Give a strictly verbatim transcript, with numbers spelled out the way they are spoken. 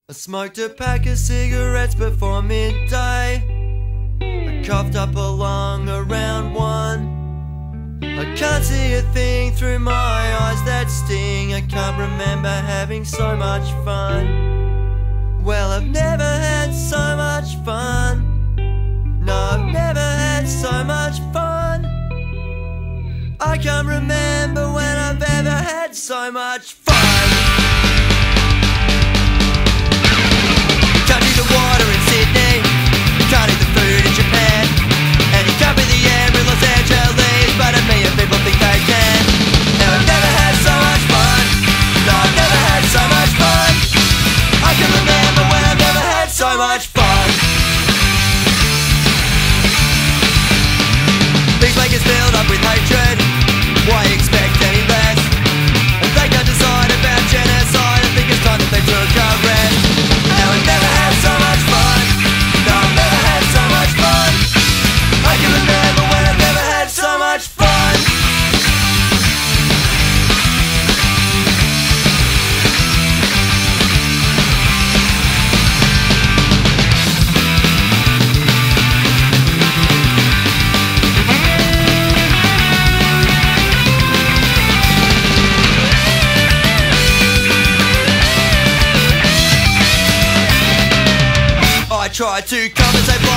I smoked a pack of cigarettes before midday. I coughed up a lung around one. I can't see a thing through my eyes that sting. I can't remember having so much fun. Well, I've never had so much fun. No, I've never had so much fun. I can't remember when I've ever had so much fun. You can't eat the water in Sydney, you can't eat the food in Japan, and you can't be the air in Los Angeles, but a million people think they can. Now I've never had so much fun. No, I've never had so much fun. I can remember when I've never had so much fun. These make us filled up with hatred. Why expect any less? And they can't decide about genocide. I think it's time that they took a rest. Now I've never had so much fun. No, I've never had so much fun. I can remember when I've never had so much fun. I tried to compensate for